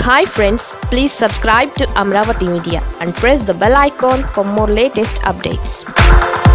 Hi friends, please subscribe to Amaravathi Media and press the bell icon for more latest updates.